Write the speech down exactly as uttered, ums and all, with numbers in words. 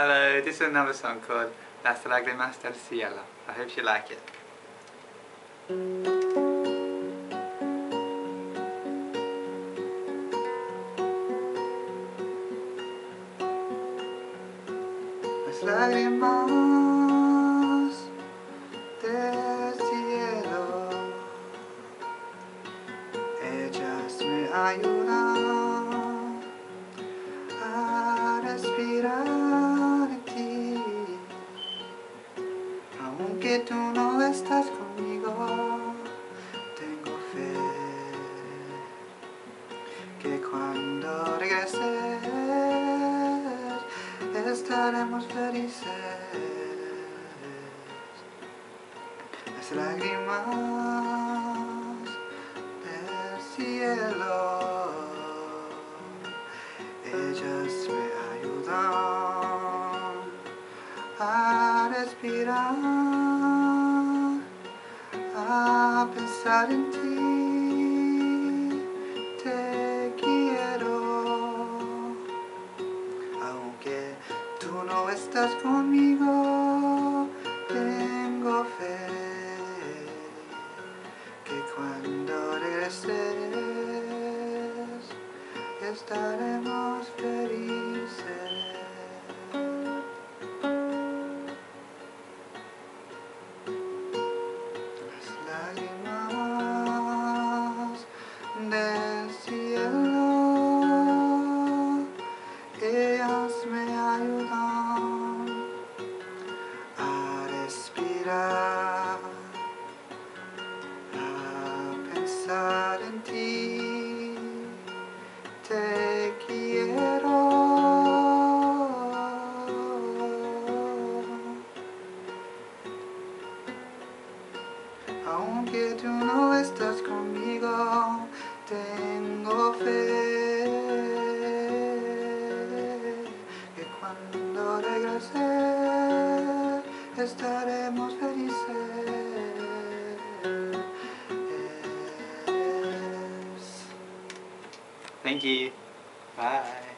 Hello, this is another song called Las Lágrimas del Cielo. I hope you like it. Las lágrimas del cielo, ellas me ayudan a respirar en ti. Aunque tú no estás conmigo, tengo fe que cuando regreses estaremos felices. Las lágrimas del cielo, ellas me ayudan a respirar, a pensar en ti. Te quiero, aunque tú no estás conmigo, tengo fe que cuando regreses estaremos felices. Las lágrimas del cielo, ellas me ayudan a respirar, a pensar en ti. Te quiero, aunque tú no estás conmigo, tengo fe que cuando regreses estaremos felices. Thank you. Bye.